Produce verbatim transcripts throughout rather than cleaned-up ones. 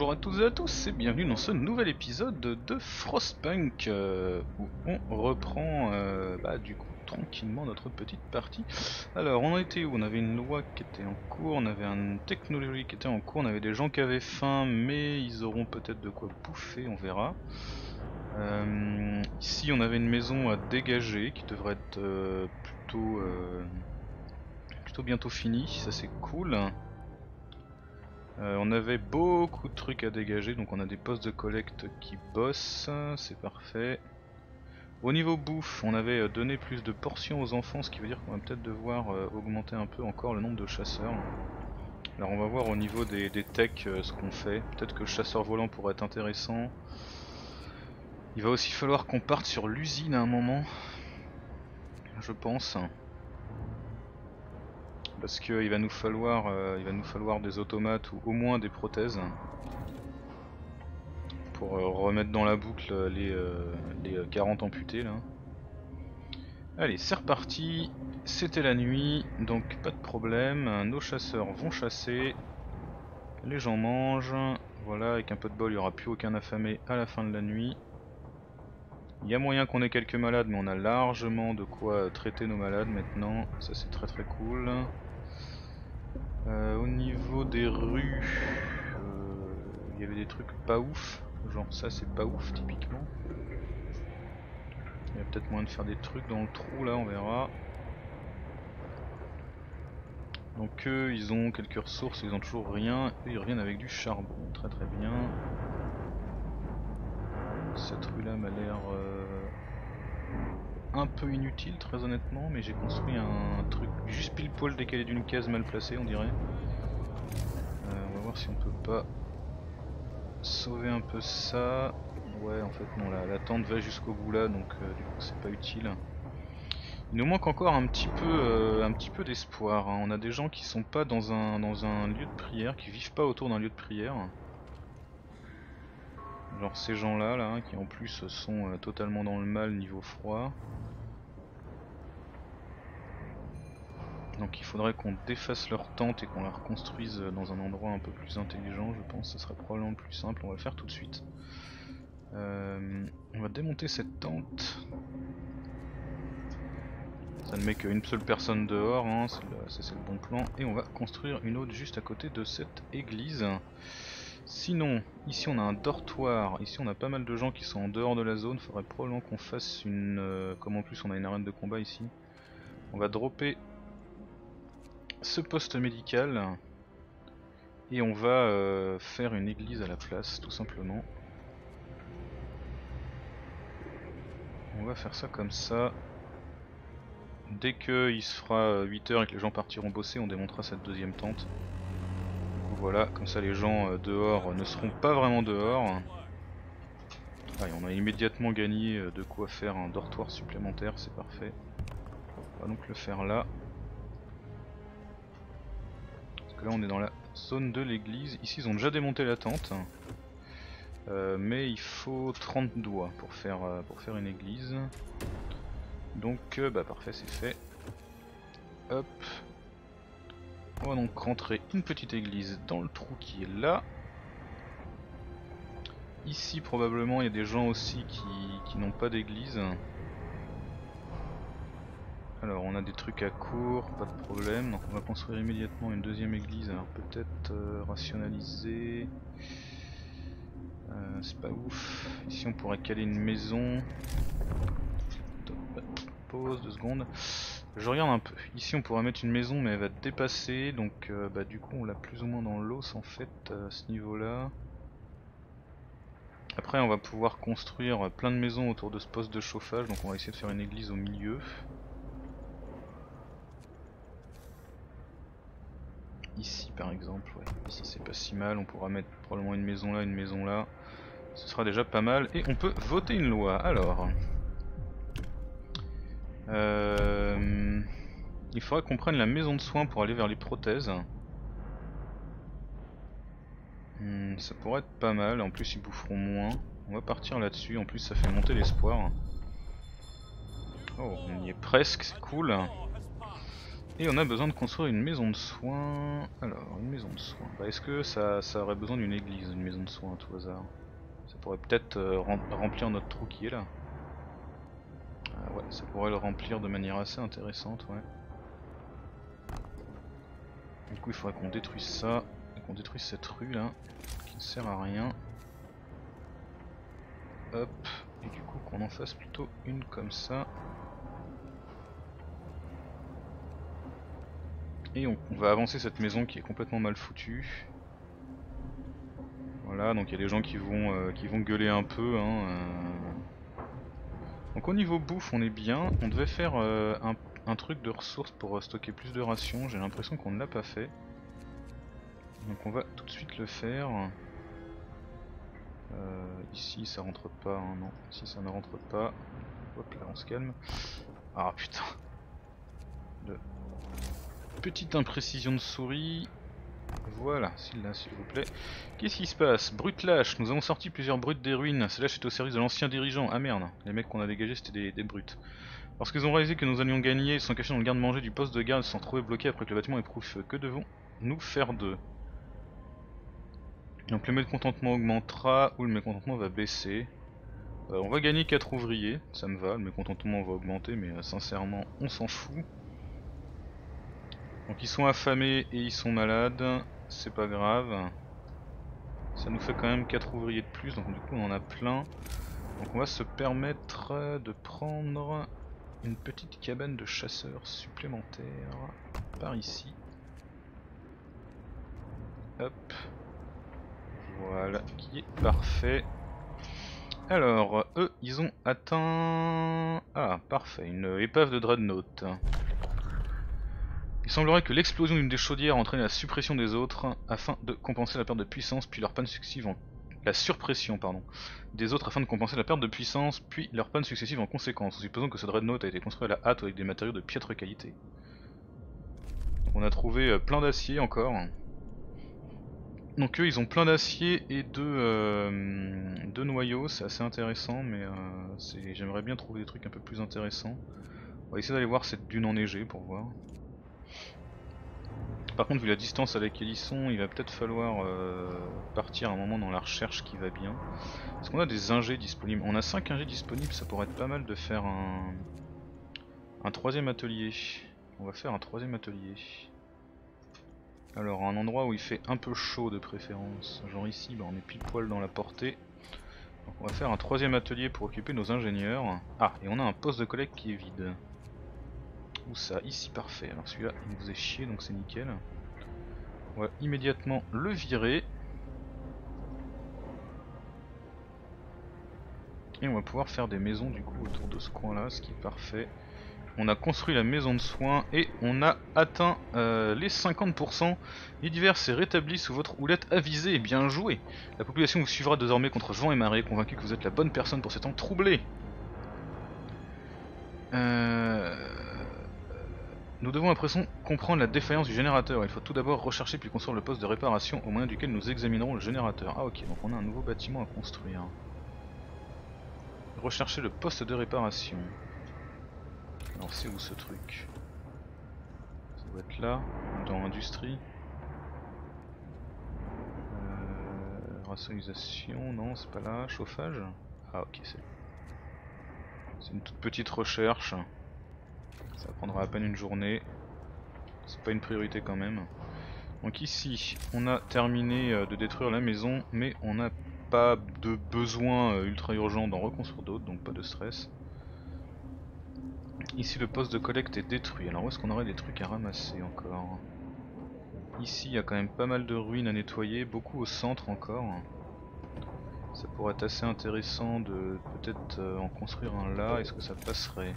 Bonjour à toutes et à tous et bienvenue dans ce nouvel épisode de Frostpunk euh, où on reprend euh, bah, du coup tranquillement notre petite partie. Alors on en était où? On avait une loi qui était en cours, on avait une technologie qui était en cours, on avait des gens qui avaient faim mais ils auront peut-être de quoi bouffer, on verra. Euh, ici on avait une maison à dégager qui devrait être euh, plutôt, euh, plutôt bientôt finie, ça c'est cool. Euh, on avait beaucoup de trucs à dégager, donc on a des postes de collecte qui bossent, c'est parfait. Au niveau bouffe, on avait donné plus de portions aux enfants, ce qui veut dire qu'on va peut-être devoir euh, augmenter un peu encore le nombre de chasseurs. Alors on va voir au niveau des, des techs euh, ce qu'on fait. Peut-être que le chasseur volant pourrait être intéressant. Il va aussi falloir qu'on parte sur l'usine à un moment, je pense. Parce qu'il va nous falloir, euh, il va nous falloir des automates ou au moins des prothèses. Pour euh, remettre dans la boucle les, euh, les quarante amputés là. Allez, c'est reparti. C'était la nuit, donc pas de problème. Nos chasseurs vont chasser. Les gens mangent. Voilà, avec un peu de bol, il n'y aura plus aucun affamé à la fin de la nuit. Il y a moyen qu'on ait quelques malades, mais on a largement de quoi traiter nos malades maintenant. Ça c'est très très cool. Euh, au niveau des rues, euh, il y avait des trucs pas ouf. Genre ça c'est pas ouf typiquement. Il y a peut-être moyen de faire des trucs dans le trou là, on verra. Donc eux ils ont quelques ressources, ils ont toujours rien. Eux ils reviennent avec du charbon, très très bien. Cette rue là m'a l'air euh, un peu inutile très honnêtement, mais j'ai construit un truc juste pile poil décalé d'une case mal placée on dirait. Euh, on va voir si on peut pas sauver un peu ça. Ouais en fait non, la, la tente va jusqu'au bout là, donc euh, du coup c'est pas utile. Il nous manque encore un petit peu, euh, un petit peu d'espoir. Hein. On a des gens qui sont pas dans un, dans un lieu de prière, qui vivent pas autour d'un lieu de prière. Genre ces gens-là, là, qui en plus sont euh, totalement dans le mal niveau froid. Donc il faudrait qu'on défasse leur tente et qu'on la reconstruise dans un endroit un peu plus intelligent, je pense. Ce serait probablement le plus simple. On va le faire tout de suite. Euh, on va démonter cette tente. Ça ne met qu'une seule personne dehors, hein, ça c'est le bon plan. Et on va construire une autre juste à côté de cette église. Sinon, ici on a un dortoir, ici on a pas mal de gens qui sont en dehors de la zone. Faudrait probablement qu'on fasse une... Euh, comme en plus on a une arène de combat ici. On va dropper ce poste médical. Et on va euh, faire une église à la place, tout simplement. On va faire ça comme ça. Dès qu'il se fera huit heures et que les gens partiront bosser, on démontera cette deuxième tente. Voilà, comme ça les gens euh, dehors ne seront pas vraiment dehors. Allez, on a immédiatement gagné euh, de quoi faire un dortoir supplémentaire, c'est parfait. On va donc le faire là. Parce que là on est dans la zone de l'église. Ici ils ont déjà démonté la tente. Euh, mais il faut trente doigts pour faire, euh, pour faire une église. Donc euh, bah parfait, c'est fait. Hop. On va donc rentrer une petite église dans le trou qui est là. Ici probablement il y a des gens aussi qui, qui n'ont pas d'église. Alors on a des trucs à court, pas de problème. Donc on va construire immédiatement une deuxième église. Alors peut-être euh, rationaliser. Euh, C'est pas ouf. Ici on pourrait caler une maison. Pause, deux secondes. Je regarde un peu. Ici on pourrait mettre une maison mais elle va dépasser. Donc euh, bah, du coup on l'a plus ou moins dans l'os en fait à ce niveau là. Après on va pouvoir construire plein de maisons autour de ce poste de chauffage. Donc on va essayer de faire une église au milieu. Ici par exemple, ouais. Ici c'est pas si mal. On pourra mettre probablement une maison là, une maison là. Ce sera déjà pas mal. Et on peut voter une loi. Alors... Euh, il faudrait qu'on prenne la maison de soins pour aller vers les prothèses. Hmm, ça pourrait être pas mal, en plus ils boufferont moins. On va partir là-dessus, en plus ça fait monter l'espoir. Oh, on y est presque, c'est cool. Et on a besoin de construire une maison de soins. Alors, une maison de soins. Bah, est-ce que ça, ça aurait besoin d'une église, une maison de soins à tout hasard? Ça pourrait peut-être euh, remplir notre trou qui est là. Ah ouais, ça pourrait le remplir de manière assez intéressante, ouais. Du coup, il faudrait qu'on détruise ça, et qu'on détruise cette rue là, qui ne sert à rien. Hop, et du coup qu'on en fasse plutôt une comme ça. Et on, on va avancer cette maison qui est complètement mal foutue. Voilà, donc il y a des gens qui vont, euh, qui vont gueuler un peu. Hein, euh. Donc au niveau bouffe on est bien. On devait faire euh, un, un truc de ressources pour euh, stocker plus de rations. J'ai l'impression qu'on ne l'a pas fait. Donc on va tout de suite le faire. Euh, ici ça rentre pas, hein, non, ici ça ne rentre pas. Hop là on se calme. Ah putain. De... Petite imprécision de souris. Voilà, là s'il vous plaît. Qu'est-ce qui se passe? Brut lâche, nous avons sorti plusieurs brutes des ruines. Ce lâche est au service de l'ancien dirigeant. Ah merde, les mecs qu'on a dégagés c'était des, des brutes. Lorsqu'ils ont réalisé que nous allions gagner, ils sont cachés dans le garde-manger du poste de garde et se sont trouvés bloqués après que le bâtiment éprouve feu. Que devons-nous faire d'eux? Donc le mécontentement augmentera ou le mécontentement va baisser. Euh, on va gagner quatre ouvriers, ça me va, le mécontentement va augmenter mais euh, sincèrement on s'en fout. Donc ils sont affamés et ils sont malades, c'est pas grave. Ça nous fait quand même quatre ouvriers de plus, donc du coup on en a plein. Donc on va se permettre de prendre une petite cabane de chasseurs supplémentaire par ici. Hop. Voilà, qui est parfait. Alors, eux, ils ont atteint... Ah, parfait, une épave de Dreadnought. Il semblerait que l'explosion d'une des chaudières entraîne la suppression des autres afin de compenser la perte de puissance, puis leur panne successive en... La surpression, pardon, des autres afin de compenser la perte de puissance, puis leur panne successive en conséquence, en supposant que ce Dreadnought a été construit à la hâte avec des matériaux de piètre qualité. Donc on a trouvé plein d'acier encore. Donc eux ils ont plein d'acier et deux, euh, deux noyaux, c'est assez intéressant, mais euh, j'aimerais bien trouver des trucs un peu plus intéressants. On va essayer d'aller voir cette dune enneigée pour voir. Par contre vu la distance à laquelle ils sont, il va peut-être falloir euh, partir un moment dans la recherche qui va bien. Est-ce qu'on a des ingés disponibles? On a cinq ingés disponibles, ça pourrait être pas mal de faire un, un troisième atelier. On va faire un troisième atelier. Alors un endroit où il fait un peu chaud de préférence, genre ici bah on est pile poil dans la portée. Donc on va faire un troisième atelier pour occuper nos ingénieurs. Ah, et on a un poste de collecte qui est vide. Où ça? Ici, parfait. Alors celui-là il nous faisait chier donc c'est nickel. On va immédiatement le virer. Et on va pouvoir faire des maisons du coup autour de ce coin là, ce qui est parfait. On a construit la maison de soins et on a atteint euh, les cinquante pour cent. L'univers s'est rétabli sous votre houlette avisée et bien joué. La population vous suivra désormais contre vent et marée, convaincu que vous êtes la bonne personne pour ces temps troublés. Euh... Nous devons à présent comprendre la défaillance du générateur. Il faut tout d'abord rechercher puis construire le poste de réparation au moyen duquel nous examinerons le générateur. Ah ok, donc on a un nouveau bâtiment à construire. Rechercher le poste de réparation. Alors c'est où ce truc? Ça doit être là, dans industrie. Euh, rationalisation, non c'est pas là. Chauffage? Ah ok c'est. C'est une toute petite recherche. Ça prendra à peine une journée. C'est pas une priorité quand même. Donc ici on a terminé de détruire la maison, mais on n'a pas de besoin ultra urgent d'en reconstruire d'autres, donc pas de stress. Ici le poste de collecte est détruit, alors où est-ce qu'on aurait des trucs à ramasser encore? Ici il y a quand même pas mal de ruines à nettoyer, beaucoup au centre encore. Ça pourrait être assez intéressant de peut-être en construire un là, est-ce que ça passerait?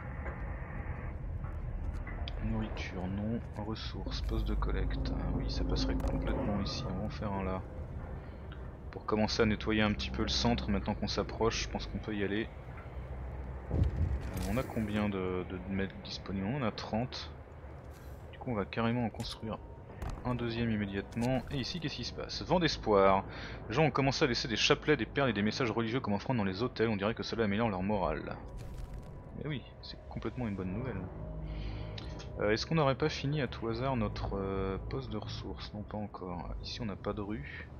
Nourriture non, ressources, poste de collecte, ah, oui ça passerait complètement ici, on va en faire un là. Pour commencer à nettoyer un petit peu le centre maintenant qu'on s'approche, je pense qu'on peut y aller. On a combien de, de mètres disponibles? On en a trente. Du coup on va carrément en construire un deuxième immédiatement. Et ici qu'est-ce qui se passe? Vent d'espoir. Les gens ont commencé à laisser des chapelets, des perles et des messages religieux comme offrande dans les hôtels. On dirait que cela améliore leur morale. Mais oui, c'est complètement une bonne nouvelle. Euh, Est-ce qu'on n'aurait pas fini à tout hasard notre euh, poste de ressources? Non, pas encore. Ici on n'a pas de rue.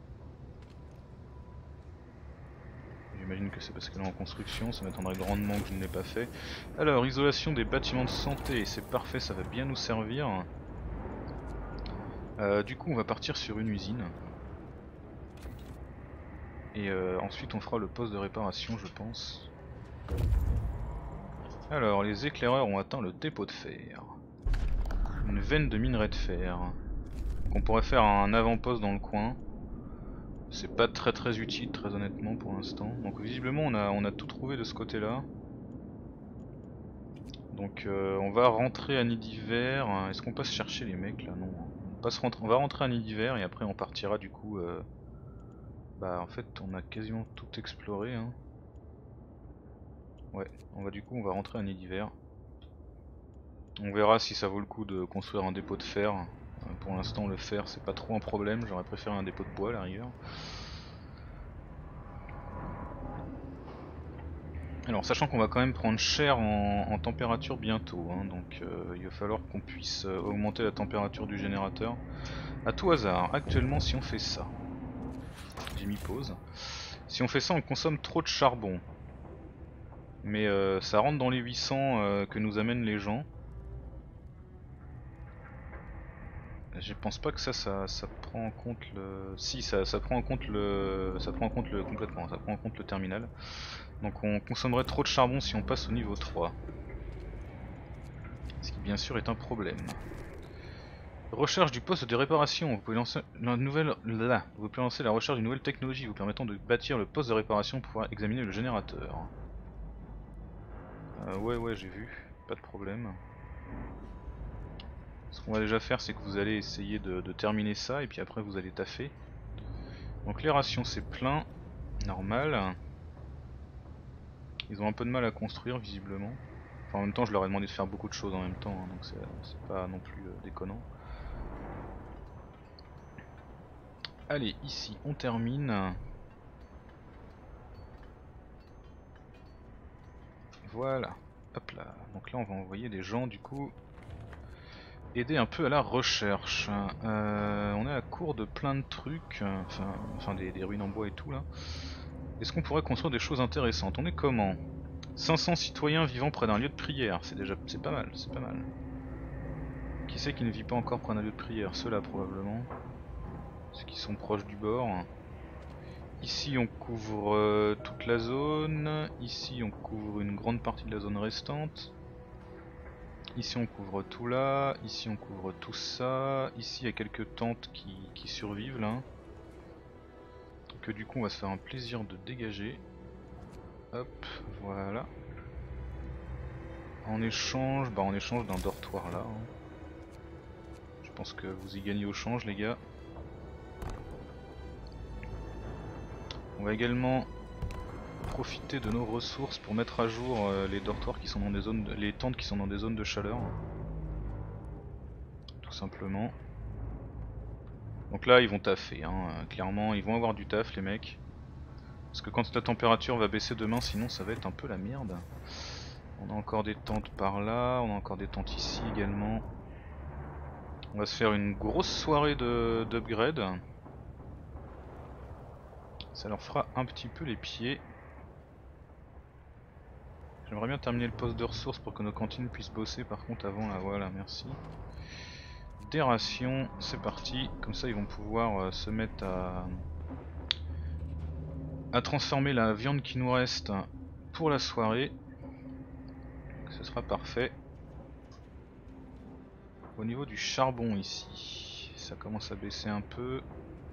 J'imagine que c'est parce qu'elle est en construction, ça m'étonnerait grandement que je ne l'ai pas fait. Alors, isolation des bâtiments de santé, c'est parfait, ça va bien nous servir. Euh, du coup on va partir sur une usine. Et euh, ensuite on fera le poste de réparation je pense. Alors les éclaireurs ont atteint le dépôt de fer. Une veine de minerai de fer. Qu'on pourrait faire un avant-poste dans le coin. C'est pas très très utile très honnêtement pour l'instant. Donc visiblement on a, on a tout trouvé de ce côté là. Donc euh, on va rentrer à nid d'hiver. Est-ce qu'on passe chercher les mecs là? Non. On, passe rentrer... on va rentrer à nid d'hiver et après on partira du coup... Euh... Bah en fait on a quasiment tout exploré hein. Ouais, on va du coup on va rentrer à nid d'hiver. On verra si ça vaut le coup de construire un dépôt de fer. Euh, pour l'instant le fer c'est pas trop un problème, j'aurais préféré un dépôt de bois à la rigueur. Alors sachant qu'on va quand même prendre cher en, en température bientôt, hein, donc euh, il va falloir qu'on puisse euh, augmenter la température du générateur. À tout hasard, actuellement si on fait ça, j'ai mis pause, si on fait ça on consomme trop de charbon. Mais euh, ça rentre dans les huit cents euh, que nous amènent les gens. Je pense pas que ça, ça, ça prend en compte le... Si, ça, ça prend en compte le... Ça prend en compte le... complètement, ça prend en compte le terminal. Donc on consommerait trop de charbon si on passe au niveau trois. Ce qui bien sûr est un problème. Recherche du poste de réparation. Vous pouvez lancer la nouvelle... Là. Vous pouvez lancer la recherche d'une nouvelle technologie vous permettant de bâtir le poste de réparation pour pouvoir examiner le générateur. Euh, ouais ouais j'ai vu, pas de problème. Ce qu'on va déjà faire c'est que vous allez essayer de, de terminer ça et puis après vous allez taffer. Donc les rations c'est plein, normal. Ils ont un peu de mal à construire visiblement. Enfin, en même temps je leur ai demandé de faire beaucoup de choses en même temps, hein, donc c'est pas non plus euh, déconnant. Allez, ici on termine. Voilà, hop là. Donc là on va envoyer des gens du coup aider un peu à la recherche. Euh, on est à court de plein de trucs, enfin, enfin des, des ruines en bois et tout là. Est-ce qu'on pourrait construire des choses intéressantes? On est comment? cinq cents citoyens vivant près d'un lieu de prière, c'est déjà c'est pas mal, c'est pas mal. Qui c'est qui ne vit pas encore près d'un lieu de prière? Ceux-là probablement. Ceux qui sont proches du bord. Ici on couvre euh, toute la zone, ici on couvre une grande partie de la zone restante. Ici on couvre tout là, ici on couvre tout ça, ici il y a quelques tentes qui, qui survivent là. Que du coup on va se faire un plaisir de dégager. Hop, voilà. En échange, bah en échange d'un dortoir là. Hein. Je pense que vous y gagnez au change les gars. On va également profiter de nos ressources pour mettre à jour euh, les dortoirs qui sont dans des zones, de... les tentes qui sont dans des zones de chaleur. Tout simplement. Donc là ils vont taffer, hein. Clairement ils vont avoir du taf les mecs. Parce que quand la température va baisser demain sinon ça va être un peu la merde. On a encore des tentes par là, on a encore des tentes ici également. On va se faire une grosse soirée d'upgrade. Ça leur fera un petit peu les pieds. J'aimerais bien terminer le poste de ressources pour que nos cantines puissent bosser par contre avant là, voilà merci. Des rations, c'est parti, comme ça ils vont pouvoir euh, se mettre à, à transformer la viande qui nous reste pour la soirée. Ce sera parfait. Au niveau du charbon ici, ça commence à baisser un peu.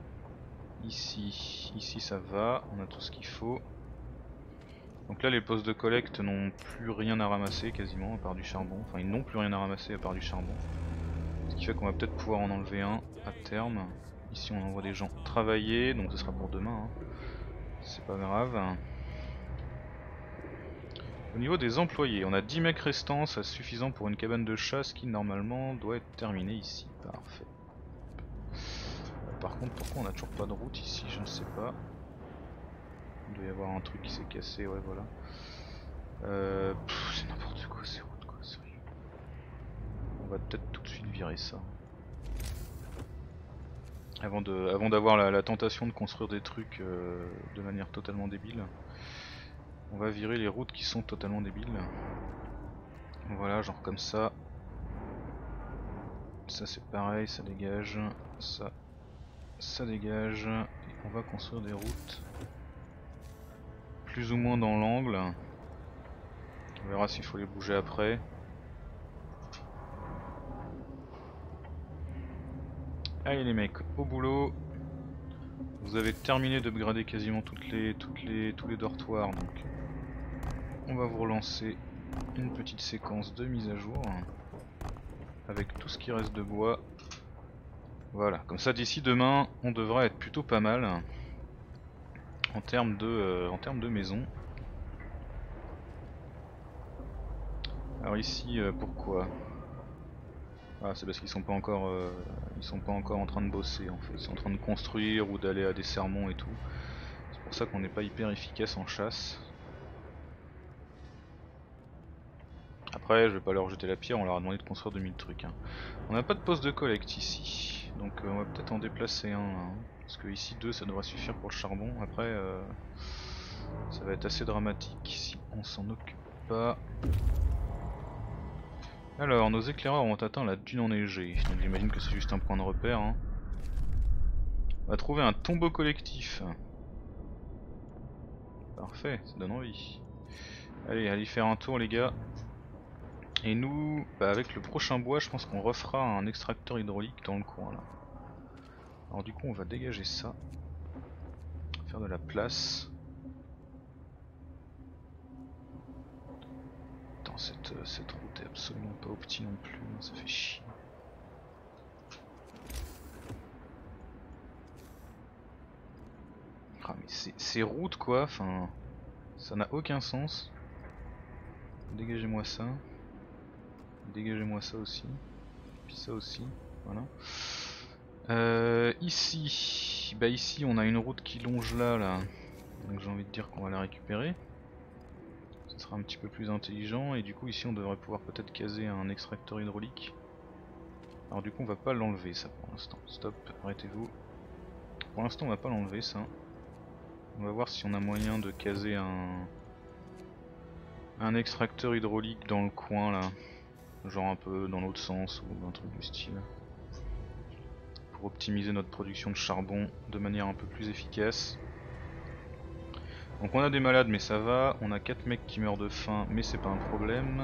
Ici, ici ça va, on a tout ce qu'il faut. Donc là les postes de collecte n'ont plus rien à ramasser quasiment à part du charbon. Enfin ils n'ont plus rien à ramasser à part du charbon. Ce qui fait qu'on va peut-être pouvoir en enlever un à terme. Ici on envoie des gens travailler, donc ce sera pour demain. Hein. C'est pas grave. Au niveau des employés, on a dix mecs restants, ça suffisant pour une cabane de chasse qui normalement doit être terminée ici. Parfait. Par contre pourquoi on a toujours pas de route ici, je ne sais pas. Il doit y avoir un truc qui s'est cassé, ouais voilà. Euh, c'est n'importe quoi ces routes quoi, sérieux. On va peut-être tout de suite virer ça. Avant de, avant d'avoir la, la tentation de construire des trucs euh, de manière totalement débile. On va virer les routes qui sont totalement débiles. Voilà, genre comme ça. Ça c'est pareil, ça dégage. Ça, ça dégage. Et on va construire des routes plus ou moins dans l'angle. On verra s'il faut les bouger après. Allez les mecs, au boulot. Vous avez terminé d'upgrader quasiment toutes les, toutes les, tous les dortoirs, donc on va vous relancer une petite séquence de mise à jour avec tout ce qui reste de bois. Voilà, comme ça d'ici demain, on devrait être plutôt pas mal en termes de, euh, en termes de maison. Alors ici, euh, pourquoi? Ah, c'est parce qu'ils sont pas encore, euh, ils sont pas encore en train de bosser en fait. Ils sont en train de construire ou d'aller à des sermons et tout. C'est pour ça qu'on n'est pas hyper efficace en chasse. Après, je vais pas leur jeter la pierre, on leur a demandé de construire deux mille trucs. Hein. On n'a pas de poste de collecte ici, donc euh, on va peut-être en déplacer un. Hein, parce que ici deux, ça devrait suffire pour le charbon. Après, euh, ça va être assez dramatique si on s'en occupe pas. Alors, nos éclaireurs ont atteint la dune enneigée, donc j'imagine que c'est juste un point de repère. Hein. On va trouver un tombeau collectif. Parfait, ça donne envie. Allez, allez faire un tour les gars. Et nous, bah avec le prochain bois, je pense qu'on refera un extracteur hydraulique dans le coin là. Alors du coup, on va dégager ça. Faire de la place. Attends, cette, cette route est absolument pas opti non plus, ça fait chier. Ah mais ces routes quoi, enfin, ça n'a aucun sens. Dégagez-moi ça. Dégagez-moi ça aussi. Puis ça aussi, voilà. Euh, ici, bah ici on a une route qui longe là, là. Donc j'ai envie de dire qu'on va la récupérer. Ce sera un petit peu plus intelligent et du coup ici on devrait pouvoir peut-être caser un extracteur hydraulique. Alors du coup on va pas l'enlever ça pour l'instant. Stop, arrêtez-vous. Pour l'instant on va pas l'enlever ça. On va voir si on a moyen de caser un un extracteur hydraulique dans le coin là. Genre un peu dans l'autre sens ou un truc du style. Pour optimiser notre production de charbon de manière un peu plus efficace. Donc on a des malades mais ça va, on a quatre mecs qui meurent de faim mais c'est pas un problème.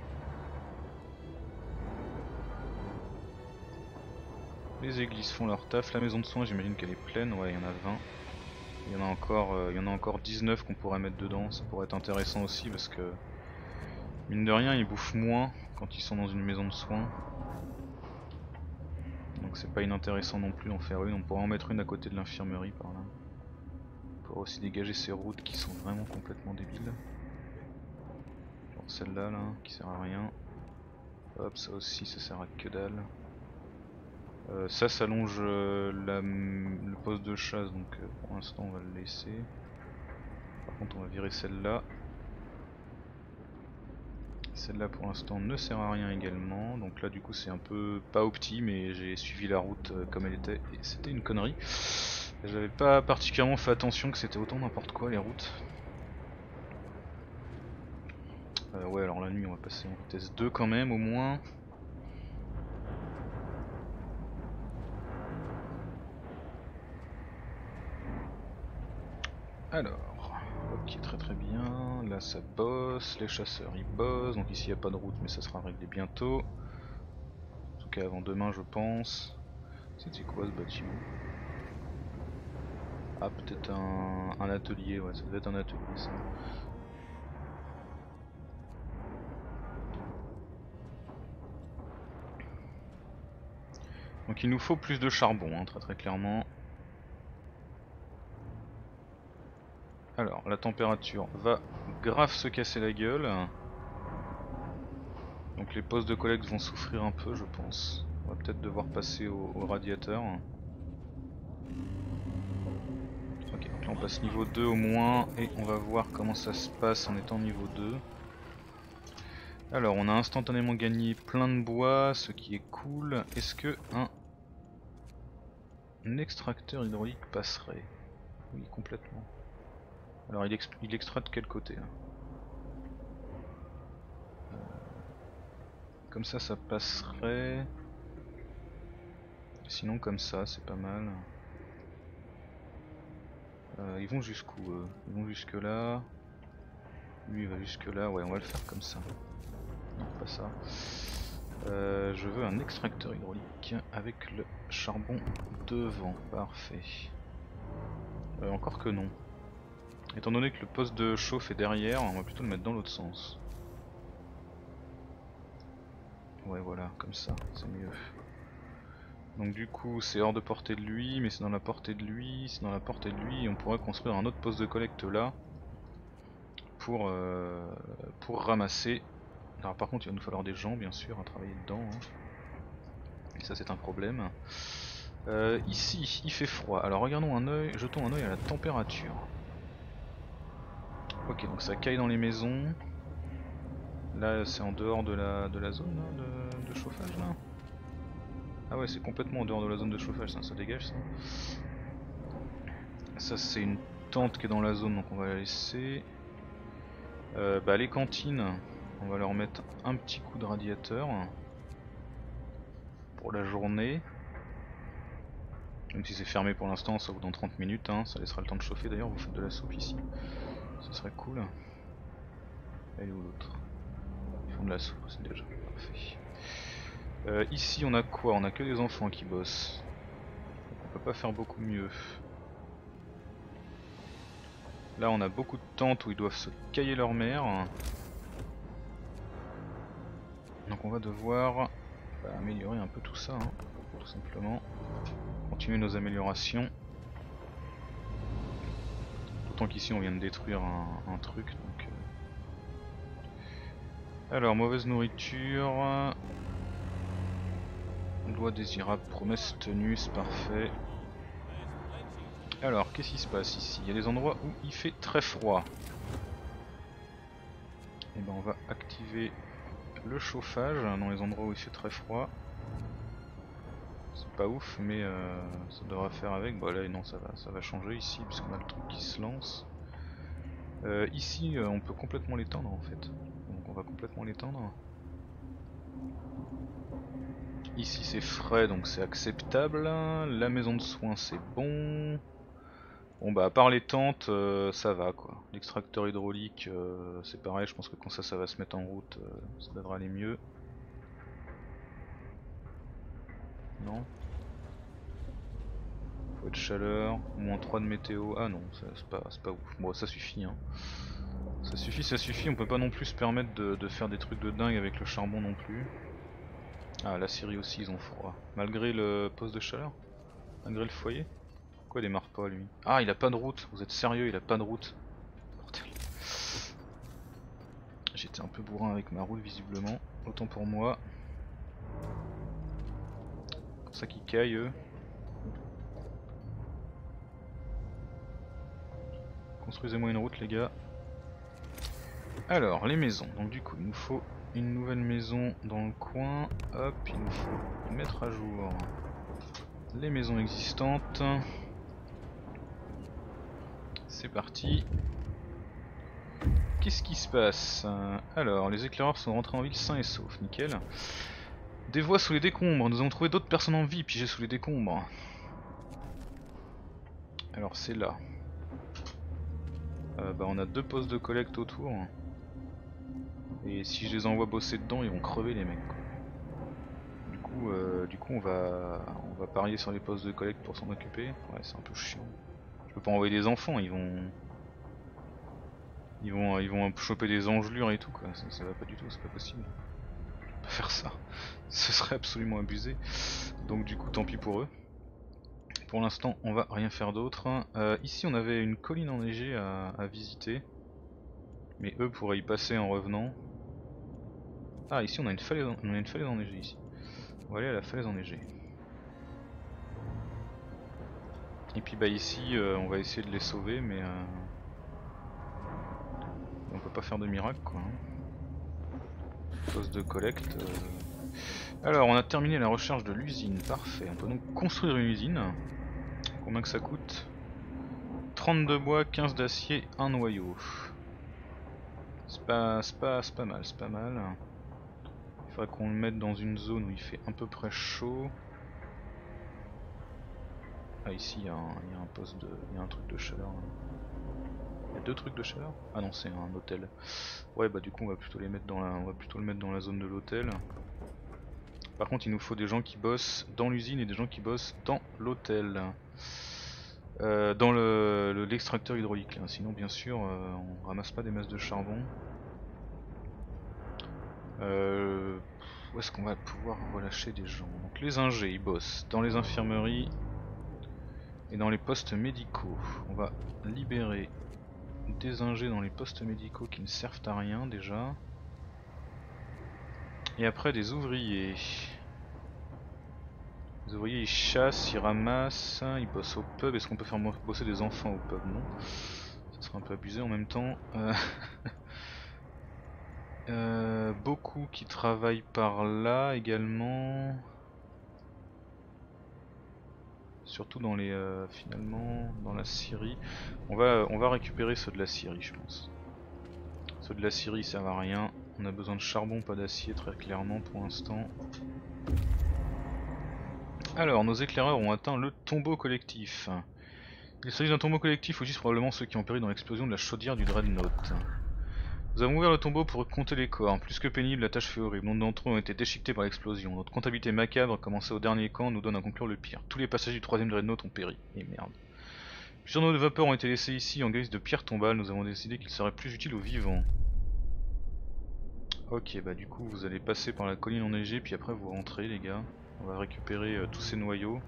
Les églises font leur taf, la maison de soins j'imagine qu'elle est pleine, ouais il y en a vingt. Il y en a encore, euh, il y en a encore dix-neuf qu'on pourrait mettre dedans, ça pourrait être intéressant aussi parce que mine de rien ils bouffent moins quand ils sont dans une maison de soins. Donc c'est pas inintéressant non plus d'en faire une, on pourrait en mettre une à côté de l'infirmerie par là. On pourra aussi dégager ces routes qui sont vraiment complètement débiles. Genre celle-là là, qui sert à rien. Hop, ça aussi ça sert à que dalle. Euh, ça ça longe euh, la, le poste de chasse donc euh, pour l'instant on va le laisser. Par contre on va virer celle-là. Celle-là pour l'instant ne sert à rien également, donc là du coup c'est un peu pas opti mais j'ai suivi la route euh, comme elle était et c'était une connerie. J'avais pas particulièrement fait attention que c'était autant n'importe quoi les routes. Euh, ouais alors la nuit on va passer en vitesse deux quand même au moins. Alors, ok très très bien, là ça bosse, les chasseurs ils bossent, donc ici il n'y a pas de route mais ça sera réglé bientôt. En tout cas avant demain je pense. C'était quoi ce bâtiment? Ah peut-être un, un atelier, ouais ça devait être un atelier ça. Donc il nous faut plus de charbon hein, très très clairement. Alors la température va grave se casser la gueule. Donc les postes de collecte vont souffrir un peu je pense. On va peut-être devoir passer au, au radiateur. Ok donc là on passe niveau deux au moins et on va voir comment ça se passe en étant niveau deux. Alors on a instantanément gagné plein de bois, ce qui est cool. Est-ce que un... un extracteur hydraulique passerait? Oui, complètement. Alors il, ex... il extrait de quel côté hein euh... Comme ça, ça passerait. Sinon comme ça, c'est pas mal. Euh, ils vont jusqu'où eux? Ils vont jusque là. Lui il va jusque là, ouais on va le faire comme ça. Non pas ça. Euh, je veux un extracteur hydraulique avec le charbon devant, parfait. Euh, encore que non. Étant donné que le poste de chauffe est derrière, on va plutôt le mettre dans l'autre sens. Ouais voilà, comme ça, c'est mieux. Donc du coup c'est hors de portée de lui, mais c'est dans la portée de lui, c'est dans la portée de lui, et on pourrait construire un autre poste de collecte là. Pour, euh, pour ramasser. Alors par contre il va nous falloir des gens bien sûr à travailler dedans. Hein. Et ça c'est un problème. Euh, ici il fait froid. Alors regardons un œil, jetons un œil à la température. Ok donc ça caille dans les maisons. Là c'est en dehors de la, de la zone là, de, de chauffage là. Ah ouais c'est complètement en dehors de la zone de chauffage, ça, ça dégage ça. Ça c'est une tente qui est dans la zone donc on va la laisser. Euh, bah les cantines, on va leur mettre un petit coup de radiateur pour la journée. Même si c'est fermé pour l'instant, sauf dans trente minutes, hein. Ça laissera le temps de chauffer. D'ailleurs vous faites de la soupe ici, ce serait cool. Elle est où l'autre? Ils font de la soupe, c'est déjà parfait. Euh, ici on a quoi? On a que des enfants qui bossent. Donc on peut pas faire beaucoup mieux. Là on a beaucoup de tentes où ils doivent se cailler leur mère. Donc on va devoir bah, améliorer un peu tout ça, hein, tout simplement. Continuer nos améliorations. D'autant qu'ici on vient de détruire un, un truc. Donc, euh... Alors mauvaise nourriture. Loi désirable, promesse tenue, c'est parfait. Alors qu'est-ce qui se passe ici? Il y a des endroits où il fait très froid. Et ben on va activer le chauffage dans les endroits où il fait très froid. C'est pas ouf mais euh, ça devra faire avec. Bon là non ça va, ça va changer ici puisqu'on a le truc qui se lance. Euh, ici euh, on peut complètement l'étendre en fait. Donc on va complètement l'étendre. Ici c'est frais donc c'est acceptable. La maison de soins c'est bon. Bon bah à part les tentes euh, ça va quoi. L'extracteur hydraulique euh, c'est pareil, je pense que quand ça ça va se mettre en route euh, ça devrait aller mieux. Non. Faut être chaleur, moins trois de météo. Ah non, c'est pas, pas ouf. Bon ça suffit hein. Ça suffit, ça suffit, on peut pas non plus se permettre de, de faire des trucs de dingue avec le charbon non plus. Ah la Syrie aussi ils ont froid. Malgré le poste de chaleur? Malgré le foyer? Pourquoi il démarre pas lui? Ah il a pas de route, vous êtes sérieux, il a pas de route. J'étais un peu bourrin avec ma route visiblement, autant pour moi. Pour ça qu'ils caillent eux. Construisez-moi une route les gars. Alors les maisons, donc du coup il nous faut une nouvelle maison dans le coin. Hop, il nous faut mettre à jour les maisons existantes. C'est parti. Qu'est-ce qui se passe? Alors, les éclaireurs sont rentrés en ville sains et saufs, nickel. Des voix sous les décombres, nous avons trouvé d'autres personnes en vie piégées sous les décombres. Alors c'est là. Euh, bah on a deux postes de collecte autour. Et si je les envoie bosser dedans, ils vont crever les mecs. Quoi. Du coup, euh, du coup on va, on va parier sur les postes de collecte pour s'en occuper. Ouais, c'est un peu chiant. Je peux pas envoyer des enfants, ils vont... Ils vont, ils vont choper des engelures et tout quoi, ça, ça va pas du tout, c'est pas possible. Je peux pas faire ça, ce serait absolument abusé. Donc du coup tant pis pour eux. Pour l'instant on va rien faire d'autre. Euh, ici on avait une colline enneigée à, à visiter. Mais eux pourraient y passer en revenant. Ah ici on a une falaise, on a une falaise enneigée ici. On va aller à la falaise enneigée. Et puis bah ici euh, on va essayer de les sauver mais... Euh... On peut pas faire de miracle quoi. poste de collecte. Euh... Alors on a terminé la recherche de l'usine, parfait. On peut donc construire une usine. Combien que ça coûte? trente-deux bois, quinze d'acier, un noyau. C'est pas, pas, pas mal, c'est pas mal. Il faudrait qu'on le mette dans une zone où il fait à peu près chaud. Ah ici il y, y a un poste de. il y a un truc de chaleur. Il y a deux trucs de chaleur? Ah non, c'est un hôtel. Ouais bah du coup on va plutôt les mettre dans la. on va plutôt le mettre dans la zone de l'hôtel. Par contre il nous faut des gens qui bossent dans l'usine et des gens qui bossent dans l'hôtel. Euh, dans le l'extracteur le, hydraulique, hein. Sinon bien sûr euh, on ramasse pas des masses de charbon. Euh, où est-ce qu'on va pouvoir relâcher des gens? Donc les ingés ils bossent dans les infirmeries et dans les postes médicaux. On va libérer des ingés dans les postes médicaux qui ne servent à rien déjà. Et après des ouvriers. Les ouvriers ils chassent, ils ramassent, ils bossent au pub. Est-ce qu'on peut faire bosser des enfants au pub? Non. Ça serait un peu abusé en même temps. Euh... euh, beaucoup qui travaillent par là également. Surtout dans les euh, finalement dans la Syrie. On va on va récupérer ceux de la Syrie je pense. Ceux de la Syrie ils servent à rien. On a besoin de charbon, pas d'acier très clairement pour l'instant. Alors, nos éclaireurs ont atteint le tombeau collectif. Il s'agit d'un tombeau collectif, ou juste probablement ceux qui ont péri dans l'explosion de la chaudière du Dreadnought. Nous avons ouvert le tombeau pour compter les corps. Plus que pénible, la tâche fait horrible. Nombre d'entre eux ont été déchiquetés par l'explosion. Notre comptabilité macabre, commencée au dernier camp, nous donne à conclure le pire. Tous les passagers du troisième Dreadnought ont péri. Et merde. Plusieurs noms de vapeur ont été laissés ici en guise de pierre tombale. Nous avons décidé qu'ils seraient plus utiles aux vivants. Ok, bah du coup vous allez passer par la colline enneigée, puis après vous rentrez les gars. On va récupérer euh, tous ces noyaux.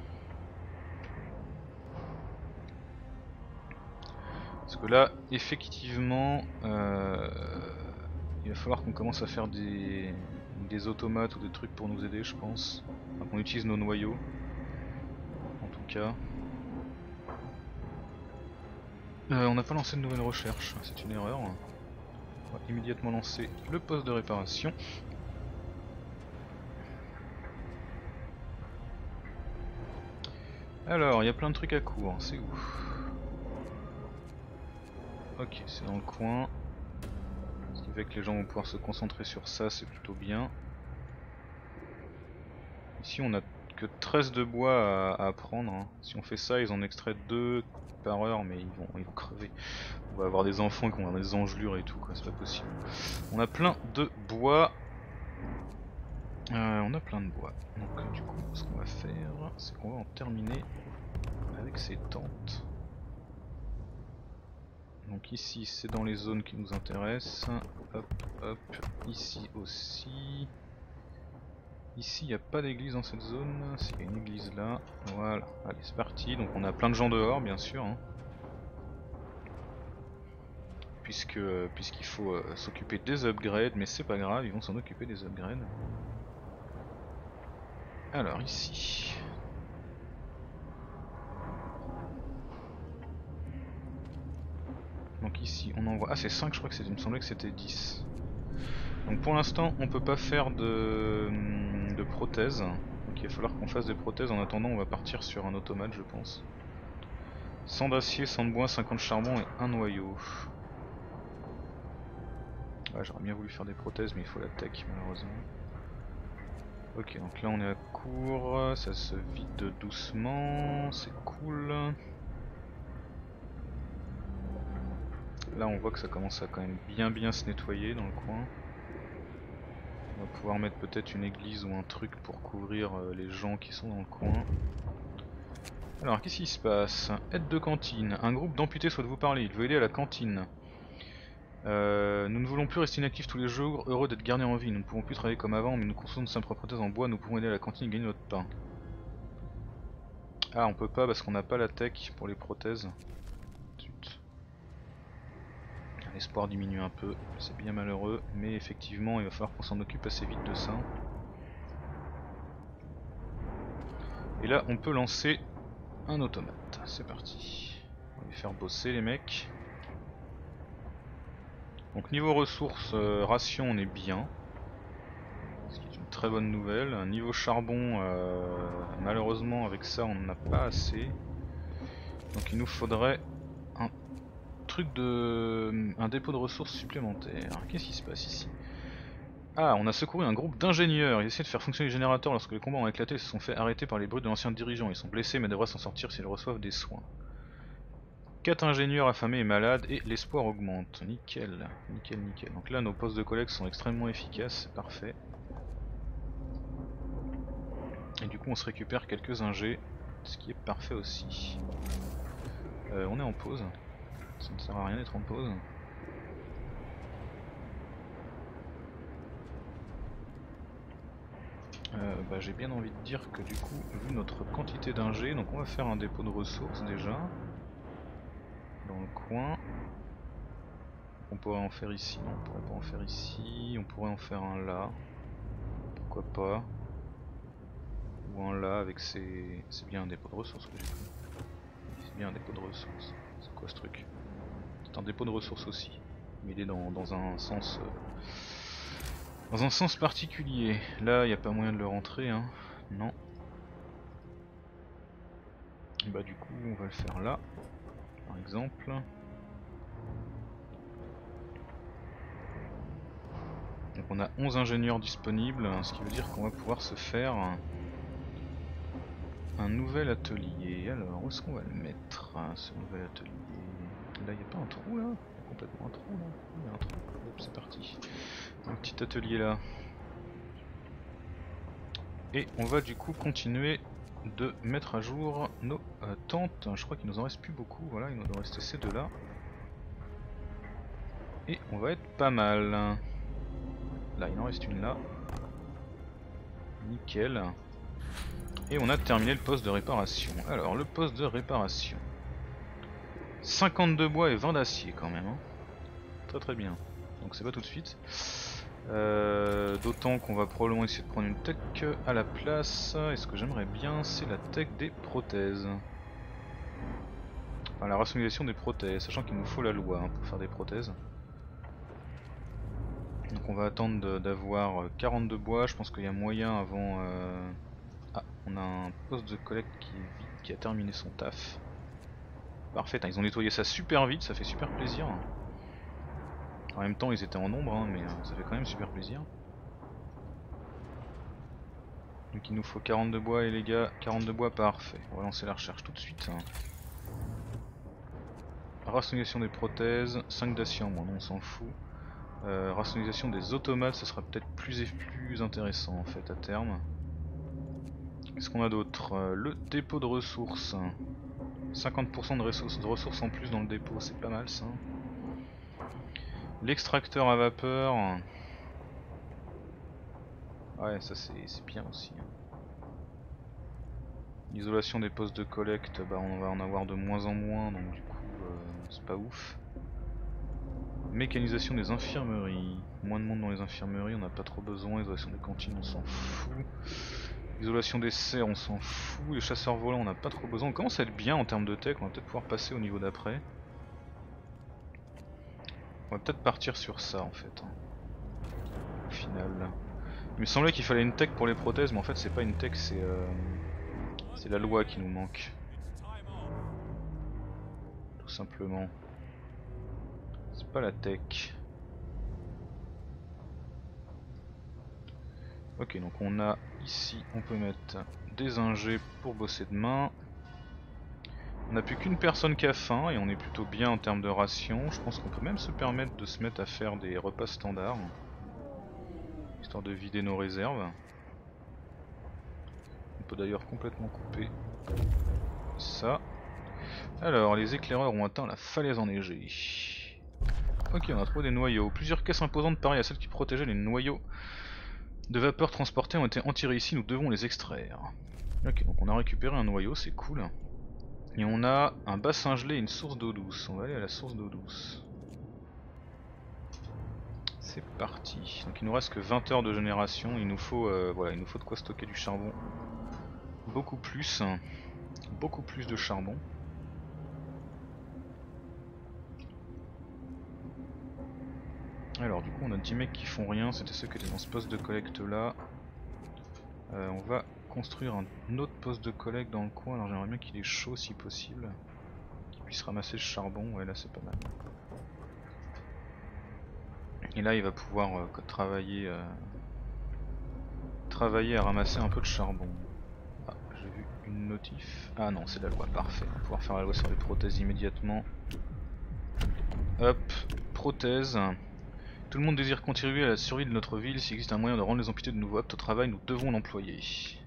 Parce que là, effectivement, euh, il va falloir qu'on commence à faire des, des automates ou des trucs pour nous aider, je pense. Enfin, qu'on utilise nos noyaux. En tout cas. Euh, on n'a pas lancé de nouvelles recherches, c'est une erreur. On va immédiatement lancer le poste de réparation. Alors, il y a plein de trucs à court, c'est où? Ok, c'est dans le coin. Ce qui fait que les gens vont pouvoir se concentrer sur ça, c'est plutôt bien. Ici on a que treize de bois à, à prendre. Hein. Si on fait ça, ils en extraient deux par heure, mais ils vont, ils vont crever. On va avoir des enfants qui vont avoir des engelures et tout, quoi, c'est pas possible. On a plein de bois. Euh, on a plein de bois. Donc du coup, ce qu'on va faire, c'est qu'on va en terminer avec ces tentes. Donc ici, c'est dans les zones qui nous intéressent. Hop, hop. Ici aussi. Ici, il n'y a pas d'église dans cette zone. S'il y a une église là. Voilà. Allez, c'est parti. Donc on a plein de gens dehors, bien sûr. Hein. Puisque puisqu'il faut euh, s'occuper des upgrades, mais c'est pas grave, ils vont s'en occuper des upgrades. Alors ici. Donc ici on envoie. Ah c'est cinq, je crois que c'est. Il me semblait que c'était dix. Donc pour l'instant on peut pas faire de, de prothèses. Donc il va falloir qu'on fasse des prothèses. En attendant on va partir sur un automate je pense. cent d'acier, cent de bois, cinquante de charbon et un noyau. Ouais, j'aurais bien voulu faire des prothèses mais il faut la tech malheureusement. Ok, donc là on est à court, ça se vide doucement, c'est cool. Là on voit que ça commence à quand même bien bien se nettoyer dans le coin. On va pouvoir mettre peut-être une église ou un truc pour couvrir les gens qui sont dans le coin. Alors qu'est-ce qui se passe? Aide de cantine, un groupe d'amputés souhaite vous parler, il veut aider à la cantine. Euh, nous ne voulons plus rester inactifs tous les jours, heureux d'être gardés en vie. Nous ne pouvons plus travailler comme avant, mais nous consommons de simples prothèses en bois, nous pouvons aider à la cantine et gagner notre pain. Ah, on peut pas parce qu'on n'a pas la tech pour les prothèses. L'espoir diminue un peu, c'est bien malheureux, mais effectivement il va falloir qu'on s'en occupe assez vite de ça. Et là on peut lancer un automate, c'est parti. On va les faire bosser les mecs. Donc niveau ressources, euh, ration on est bien. très bonne nouvelle. Niveau charbon, euh, malheureusement avec ça on n'en a pas assez. Donc il nous faudrait un truc de... un dépôt de ressources supplémentaire. Qu'est-ce qui se passe ici? Ah, on a secouru un groupe d'ingénieurs. Ils essaient de faire fonctionner les générateurs lorsque les combats ont éclaté. Ils se sont fait arrêter par les brutes de l'ancien dirigeant. Ils sont blessés mais devraient s'en sortir s'ils reçoivent des soins. quatre ingénieurs affamés et malades et l'espoir augmente. Nickel, nickel, nickel. Donc là nos postes de collecte sont extrêmement efficaces, c'est parfait. Et du coup on se récupère quelques ingés, ce qui est parfait aussi. Euh, on est en pause. Ça ne sert à rien d'être en pause. Euh, bah, j'ai bien envie de dire que du coup, vu notre quantité d'ingés, donc on va faire un dépôt de ressources déjà. Dans le coin. On pourrait en faire ici, non on pourrait pas en faire ici, on pourrait en faire un là. Pourquoi pas. Ou un là avec ses... C'est bien un dépôt de ressources que j'ai pris. C'est bien un dépôt de ressources. C'est quoi ce truc? C'est un dépôt de ressources aussi. Mais il est dans, dans un sens... Euh... Dans un sens particulier. Là, il n'y a pas moyen de le rentrer, hein. Non. Bah du coup, on va le faire là, par exemple. Donc on a onze ingénieurs disponibles, ce qui veut dire qu'on va pouvoir se faire un nouvel atelier. Alors, où est-ce qu'on va le mettre, ce nouvel atelier? Là, il n'y a pas un trou là? Il y a complètement un trou là. Il y a un trou. Hop, c'est parti. Un petit atelier là. Et on va du coup continuer de mettre à jour nos euh, tentes. Je crois qu'il nous en reste plus beaucoup. Voilà, il nous en reste ces deux là. Et on va être pas mal. Là, il en reste une là. Nickel. Et on a terminé le poste de réparation. Alors, le poste de réparation. cinquante-deux bois et vingt d'acier quand même. Hein. Très très bien. Donc c'est pas tout de suite. Euh, D'autant qu'on va probablement essayer de prendre une tech à la place. Et ce que j'aimerais bien, c'est la tech des prothèses. Enfin, la rationalisation des prothèses, sachant qu'il nous faut la loi hein, pour faire des prothèses. Donc on va attendre d'avoir quarante-deux bois. Je pense qu'il y a moyen avant... Euh... Ah, on a un poste de collecte qui est vide, qui a terminé son taf. Parfait, ils ont nettoyé ça super vite, ça fait super plaisir. En même temps ils étaient en nombre, hein, mais ça fait quand même super plaisir. Donc il nous faut quarante-deux bois et les gars, quarante-deux bois, parfait. On va lancer la recherche tout de suite. Rationalisation des prothèses, cinq d'acier en moins, non on s'en fout. Euh, rationalisation des automates, ça sera peut-être plus et plus intéressant en fait à terme. Qu'est-ce qu'on a d'autre? euh, Le dépôt de ressources. cinquante pour cent de ressources, de ressources en plus dans le dépôt, c'est pas mal ça. L'extracteur à vapeur. Ouais, ça c'est bien aussi. L'isolation des postes de collecte, bah on va en avoir de moins en moins, donc du coup euh, c'est pas ouf. Mécanisation des infirmeries. Moins de monde dans les infirmeries, on n'a pas trop besoin. Isolation des cantines, on s'en fout. Isolation des serres, on s'en fout. Les chasseurs volants, on n'a pas trop besoin. On commence à être bien en termes de tech, on va peut-être pouvoir passer au niveau d'après. On va peut-être partir sur ça en fait. Au final. Il me semblait qu'il fallait une tech pour les prothèses, mais en fait c'est pas une tech, c'est euh, c'est la loi qui nous manque. Tout simplement. C'est pas la tech. Ok, donc on a ici, on peut mettre des ingés pour bosser demain. On n'a plus qu'une personne qui a faim et on est plutôt bien en termes de ration. Je pense qu'on peut même se permettre de se mettre à faire des repas standards. Histoire de vider nos réserves. On peut d'ailleurs complètement couper ça. Alors, les éclaireurs ont atteint la falaise enneigée. Ok, on a trouvé des noyaux. Plusieurs caisses imposantes pareilles à celles qui protégeaient les noyaux de vapeur transportés ont été enterrés ici, nous devons les extraire. Ok, donc on a récupéré un noyau, c'est cool. Et on a un bassin gelé et une source d'eau douce. On va aller à la source d'eau douce. C'est parti. Donc il nous reste que vingt heures de génération. Il nous faut, euh, voilà, il nous faut de quoi stocker du charbon. Beaucoup plus. Beaucoup plus de charbon. Alors du coup on a dix mecs qui font rien. C'était ceux qui étaient dans ce poste de collecte là. Euh, on va construire un autre poste de collecte dans le coin, alors j'aimerais bien qu'il est chaud si possible. Qu'il puisse ramasser le charbon, ouais là c'est pas mal. Et là il va pouvoir euh, travailler, euh, travailler à ramasser un peu de charbon. Ah, j'ai vu une notif. Ah non, c'est la loi, parfait. On va pouvoir faire la loi sur les prothèses immédiatement. Hop, prothèse. Tout le monde désire contribuer à la survie de notre ville. S'il existe un moyen de rendre les amputés de nouveau aptes au travail, nous devons l'employer.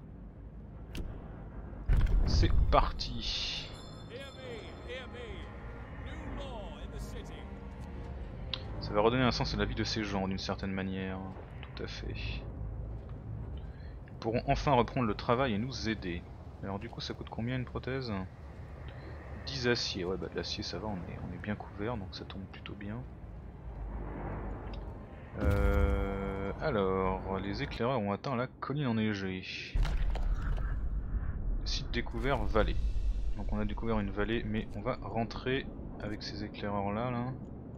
C'est parti. Ça va redonner un sens à la vie de ces gens d'une certaine manière. Tout à fait. Ils pourront enfin reprendre le travail et nous aider. Alors du coup ça coûte combien une prothèse? dix aciers, ouais bah de l'acier ça va, on est, on est bien couvert donc ça tombe plutôt bien. Euh, alors, les éclaireurs ont atteint la colline enneigée. Site découvert, vallée. Donc on a découvert une vallée mais on va rentrer avec ces éclaireurs là, là.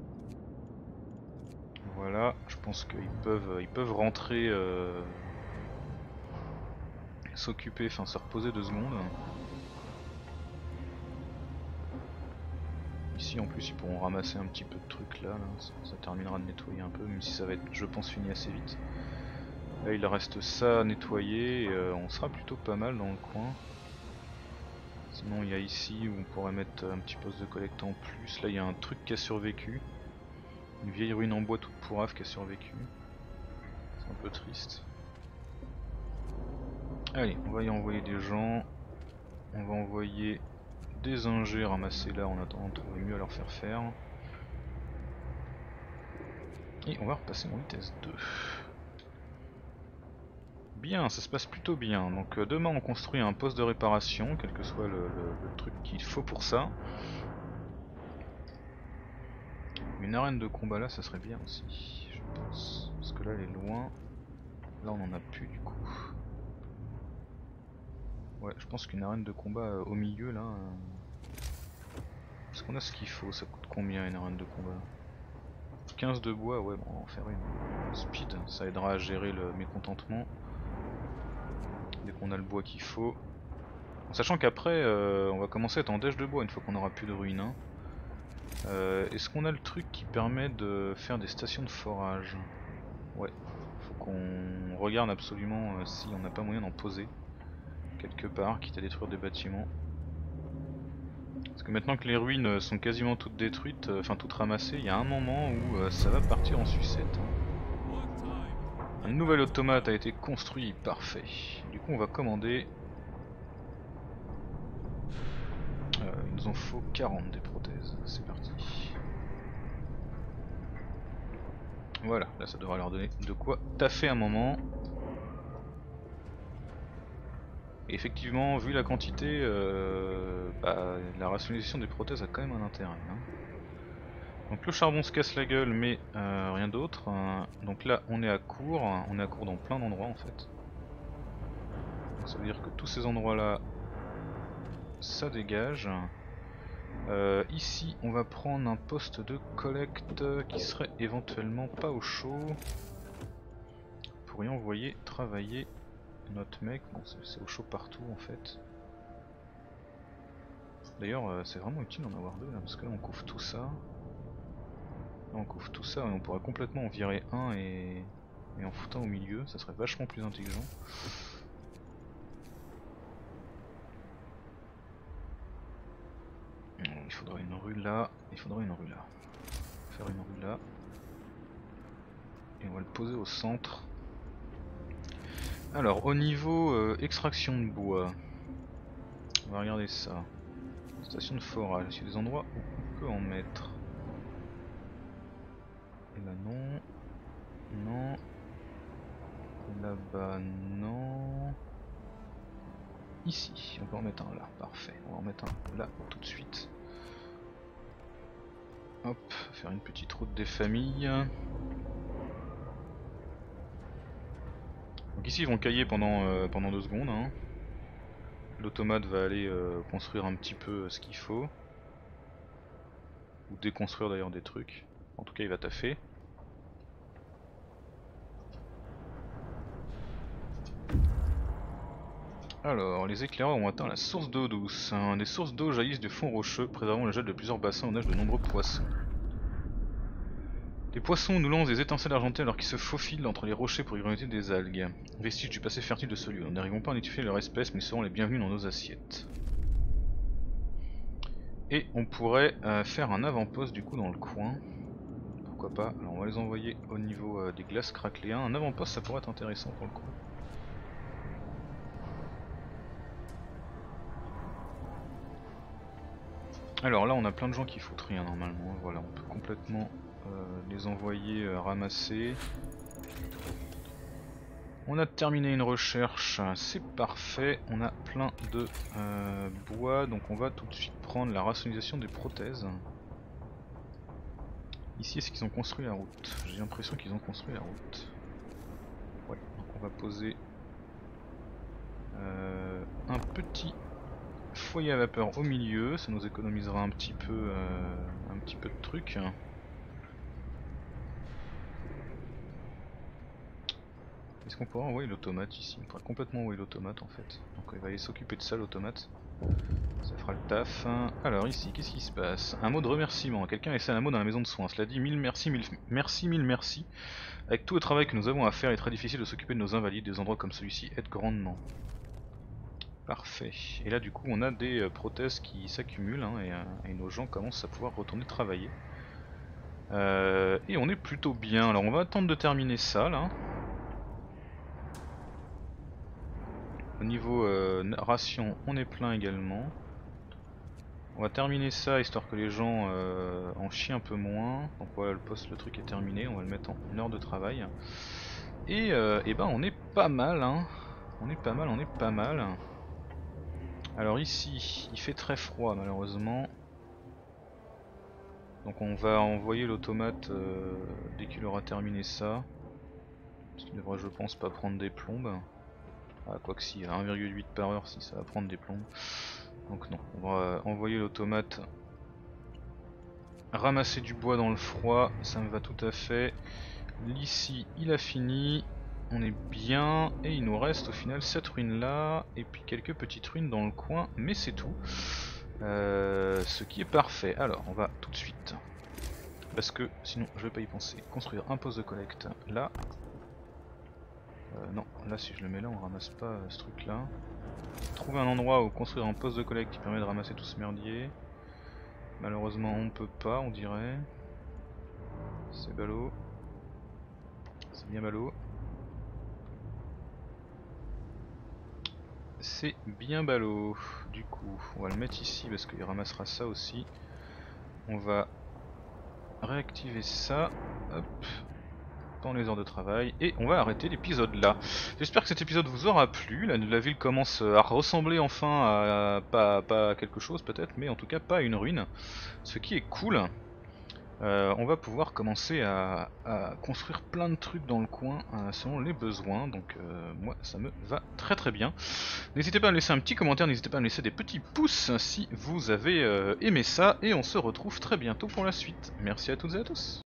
Voilà, je pense qu'ils peuvent, ils peuvent rentrer, euh, s'occuper, enfin se reposer deux secondes. Ici en plus ils pourront ramasser un petit peu de trucs là, là. Ça, ça terminera de nettoyer un peu, même si ça va être je pense fini assez vite. Là il reste ça à nettoyer et euh, on sera plutôt pas mal dans le coin. Sinon il y a ici où on pourrait mettre un petit poste de collecte en plus. Là il y a un truc qui a survécu. Une vieille ruine en bois toute pourrave qui a survécu. C'est un peu triste. Allez, on va y envoyer des gens. On va envoyer des ingés ramasser là en attendant de trouver mieux à leur faire faire. Et on va repasser en vitesse deux. Bien, ça se passe plutôt bien. Donc euh, demain on construit un poste de réparation, quel que soit le, le, le truc qu'il faut pour ça. Une arène de combat là, ça serait bien aussi, je pense. Parce que là elle est loin. Là on en a plus du coup. Ouais, je pense qu'une arène de combat euh, au milieu là... Euh... Est-ce qu'on a ce qu'il faut? Ça coûte combien une arène de combat? quinze de bois, ouais, bon, on va en faire une. Speed, ça aidera à gérer le mécontentement. Dès qu'on a le bois qu'il faut. En sachant qu'après, euh, on va commencer à être en dèche de bois une fois qu'on aura plus de ruines. Hein. Euh, Est-ce qu'on a le truc qui permet de faire des stations de forage? Ouais, faut qu'on regarde absolument euh, si on n'a pas moyen d'en poser quelque part, quitte à détruire des bâtiments. Parce que maintenant que les ruines sont quasiment toutes détruites, enfin toutes ramassées, il y a un moment où euh, ça va partir en sucette. Un nouvel automate a été construit, parfait. Du coup on va commander... Euh, il nous en faut quarante des prothèses, c'est parti. Voilà, là ça devrait leur donner de quoi taffer un moment. Et effectivement, vu la quantité, euh, bah, la rationalisation des prothèses a quand même un intérêt. Hein. Donc le charbon se casse la gueule, mais euh, rien d'autre. Hein. Donc là, on est à court. On est à court dans plein d'endroits en fait. Donc ça veut dire que tous ces endroits-là, ça dégage. Euh, ici, on va prendre un poste de collecte qui serait éventuellement pas au chaud. Pour y envoyer travailler notre mec. Bon, c'est au chaud partout en fait. D'ailleurs, euh, c'est vraiment utile d'en avoir deux là, parce que là on couvre tout ça. Là on couvre tout ça et on pourrait complètement en virer un et, et en foutre un au milieu, ça serait vachement plus intelligent. Il faudrait une rue là, il faudrait une rue là. Faire une rue là. Et on va le poser au centre. Alors au niveau euh, extraction de bois, on va regarder ça. Station de forage, il y a des endroits où on peut en mettre. Et là non. Non. Là-bas non. Ici, on peut en mettre un là, parfait. On va en mettre un là tout de suite. Hop, faire une petite route des familles. Donc ici ils vont cailler pendant, euh, pendant deux secondes. Hein. L'automate va aller euh, construire un petit peu euh, ce qu'il faut. Ou déconstruire d'ailleurs des trucs. En tout cas il va taffer. Alors, les éclaireurs ont atteint la source d'eau douce. Hein. Des sources d'eau jaillissent du fond rocheux, préservant le gel de plusieurs bassins où nagent de nombreux poissons. Les poissons nous lancent des étincelles argentées alors qu'ils se faufilent entre les rochers pour y grignoter des algues. Vestige du passé fertile de ce lieu. Nous n'arrivons pas à identifier leur espèce, mais ils seront les bienvenus dans nos assiettes. Et on pourrait euh, faire un avant-poste du coup dans le coin. Pourquoi pas. Alors on va les envoyer au niveau euh, des glaces craqueléens. Un avant-poste ça pourrait être intéressant pour le coup. Alors là on a plein de gens qui foutent rien normalement. Voilà, on peut complètement euh, les envoyer euh, ramasser. On a terminé une recherche, c'est parfait. On a plein de euh, bois, donc on va tout de suite prendre la rationalisation des prothèses. Ici, est-ce qu'ils ont construit la route? J'ai l'impression qu'ils ont construit la route. Ouais, donc on va poser euh, un petit foyer à vapeur au milieu, ça nous économisera un petit peu, euh, un petit peu de trucs. Est-ce qu'on pourra envoyer l'automate ici? On pourra complètement envoyer l'automate en fait. Donc il va aller s'occuper de ça l'automate. Ça fera le taf. Alors ici, qu'est-ce qui se passe? Un mot de remerciement. Quelqu'un essaie un mot dans la maison de soins. Cela dit, mille merci, mille merci, mille merci. Avec tout le travail que nous avons à faire, il est très difficile de s'occuper de nos invalides. Des endroits comme celui-ci aident grandement. Parfait. Et là du coup on a des euh, prothèses qui s'accumulent hein, et, euh, et nos gens commencent à pouvoir retourner travailler. Euh, et on est plutôt bien. Alors on va attendre de terminer ça là. Au niveau euh, ration, on est plein également. On va terminer ça histoire que les gens euh, en chient un peu moins. Donc voilà, le poste, le truc est terminé. On va le mettre en heure de travail. Et, euh, et ben on est pas mal. Hein. On est pas mal, on est pas mal. Alors ici, il fait très froid malheureusement. Donc on va envoyer l'automate euh, dès qu'il aura terminé ça. Parce qu'il devrait, je pense, pas prendre des plombes. Ah, quoi que si, à un virgule huit par heure, si ça va prendre des plombs. Donc non, on va envoyer l'automate ramasser du bois dans le froid, ça me va tout à fait. L'ici, il a fini, on est bien, et il nous reste au final cette ruine là, et puis quelques petites ruines dans le coin, mais c'est tout. Euh, ce qui est parfait. Alors, on va tout de suite, parce que sinon je vais pas y penser, construire un poste de collecte là. Euh, non, là si je le mets là, on ramasse pas euh, ce truc là. Trouver un endroit où construire un poste de collecte qui permet de ramasser tout ce merdier. Malheureusement on peut pas, on dirait. C'est ballot. C'est bien ballot. C'est bien ballot. Du coup, on va le mettre ici parce qu'il ramassera ça aussi. On va réactiver ça. Hop. Dans les heures de travail et on va arrêter l'épisode là. J'espère que cet épisode vous aura plu. La, la ville commence à ressembler enfin à, à pas, pas à quelque chose peut-être, mais en tout cas pas à une ruine, ce qui est cool. Euh, on va pouvoir commencer à, à construire plein de trucs dans le coin euh, selon les besoins, donc euh, moi ça me va très très bien. N'hésitez pas à me laisser un petit commentaire, n'hésitez pas à me laisser des petits pouces si vous avez euh, aimé ça, et on se retrouve très bientôt pour la suite. Merci à toutes et à tous.